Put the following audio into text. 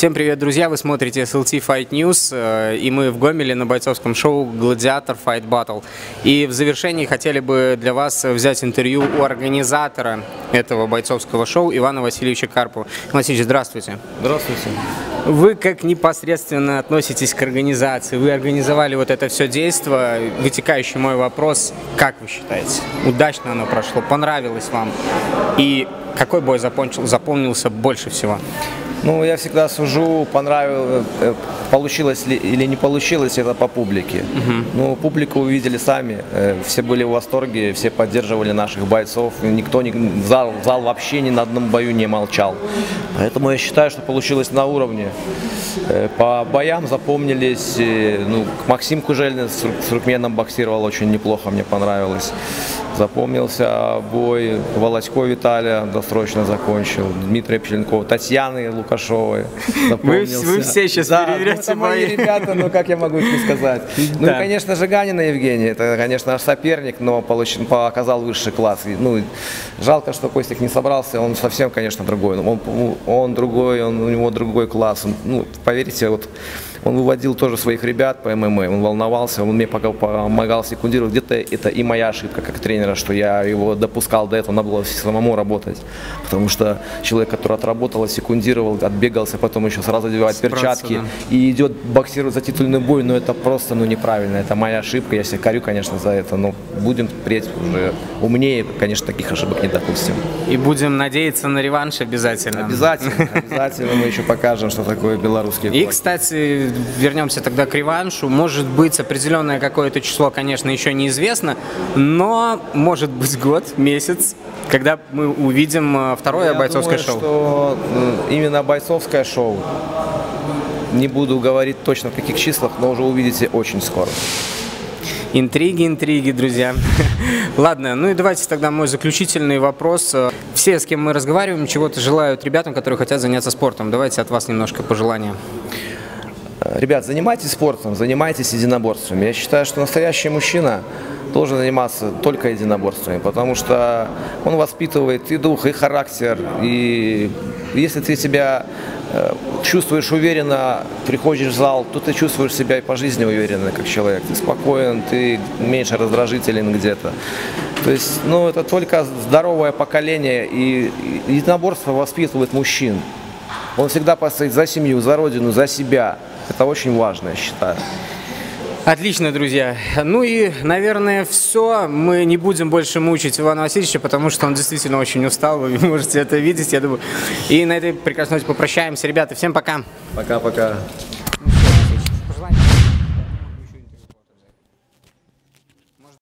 Всем привет, друзья! Вы смотрите SLT Fight News, и мы в Гомеле на бойцовском шоу «Гладиатор Fight Battle». И в завершении хотели бы для вас взять интервью у организатора этого бойцовского шоу Ивана Васильевича Карпова. Иван Васильевич, здравствуйте! Здравствуйте! Вы как непосредственно относитесь к организации? Вы организовали вот это все действие. Вытекающий мой вопрос: как вы считаете, удачно оно прошло, понравилось вам? И какой бой запомнился больше всего? Ну, я всегда сужу, получилось ли или не получилось это по публике. Ну, публику увидели сами, все были в восторге, все поддерживали наших бойцов, зал вообще ни на одном бою не молчал. Поэтому я считаю, что получилось на уровне. По боям запомнились, Максим Кужельный с Туркменом боксировал очень неплохо, мне понравилось. Запомнился бой Володько Виталия, досрочно закончил, Дмитрия Пчеленкова, Татьяны Лукашовой. Вы все сейчас переверяете мои ребята, как я могу их сказать. Ну и, конечно же, Ганина Евгений, это, конечно, наш соперник, но показал высший класс. Жалко, что Костик не собрался, он совсем, конечно, другой. Он другой, у него другой класс. Поверьте, он выводил тоже своих ребят по ММА, он волновался, он мне помогал секундировать. Где-то это и моя ошибка как тренера, что я его допускал до этого, надо было самому работать. Потому что человек, который отработал, секундировал, отбегался, потом еще сразу одевает перчатки и идет боксировать за титульный бой, но это просто неправильно, это моя ошибка, я себя корю, конечно, за это, но будем впредь уже умнее, конечно, таких ошибок не допустим. И будем надеяться на реванш обязательно. Обязательно мы еще покажем, что такое белорусский бой. И, кстати, вернемся тогда к реваншу. Может быть, определенное какое-то число, конечно, еще неизвестно, но может быть год, месяц, когда мы увидим второе бойцовское шоу. Что именно бойцовское шоу, не буду говорить точно в каких числах, но уже увидите очень скоро. Интриги, друзья. Ладно, ну и давайте тогда мой заключительный вопрос. Все, с кем мы разговариваем, чего-то желают ребятам, которые хотят заняться спортом. Давайте от вас немножко пожелания. Ребят, занимайтесь спортом, занимайтесь единоборствами. Я считаю, что настоящий мужчина должен заниматься только единоборствами, потому что он воспитывает и дух, и характер. И если ты себя чувствуешь уверенно, приходишь в зал, то ты чувствуешь себя и по жизни уверенно, как человек. Ты спокоен, ты меньше раздражителен где-то. То есть, это только здоровое поколение, и единоборство воспитывает мужчин. Он всегда постоит за семью, за родину, за себя. Это очень важно, я считаю. Отлично, друзья. Ну и, наверное, все. Мы не будем больше мучить Ивана Васильевича, потому что он действительно очень устал. Вы можете это видеть, я думаю. И на этой прекрасной ноте попрощаемся. Ребята, всем пока. Пока-пока.